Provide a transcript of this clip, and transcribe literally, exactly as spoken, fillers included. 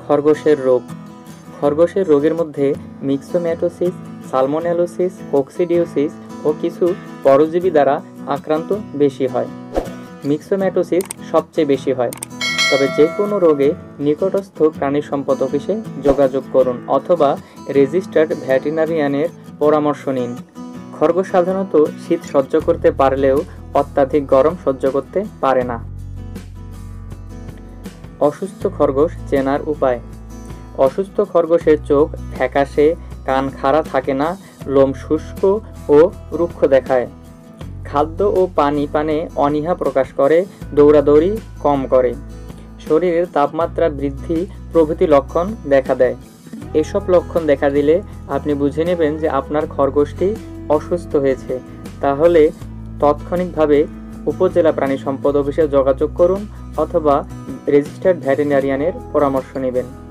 খরগোশের রোগ। খরগোশের রোগের মধ্যে মিক্সোম্যাটোসিস, সালমোনেলোসিস, কোকসিডিওসিস ও কিছু পরজীবী দ্বারা আক্রান্ত বেশি হয়। মিক্সোম্যাটোসিস সবচেয়ে বেশি হয়। তবে যে কোনো রোগে নিকটস্থ প্রাণী সম্পদ অফিসে যোগাযোগ করুন অথবা রেজিস্টার্ড ভেটেরিনারিয়ানের পরামর্শ নিন। খরগোশ সাধারণত শীত সহ্য করতে পারলেও অত্যাধিক গরম সহ্য করতে পারে না। অসুস্থ খরগোশ চেনার উপায়। অসুস্থ খরগোশের চোখ ফ্যাকাশে, কান খাড়া থাকে না, লোম শুষ্ক ও রুক্ষ দেখায়, খাদ্য ও পানি পানে অনীহা প্রকাশ করে, দৌড়াদৌড়ি কম করে, শরীরের তাপমাত্রা বৃদ্ধি প্রভৃতি লক্ষণ দেখা দেয়। এসব লক্ষণ দেখা দিলে আপনি বুঝে নেবেন যে আপনার খরগোশটি অসুস্থ হয়েছে। তাহলে তাৎক্ষণিকভাবে উপজেলা প্রাণী সম্পদ অফিসে যোগাযোগ করুন অথবা রেজিস্টার্ড ভেটেরিনারিয়ানের পরামর্শ নেবেন।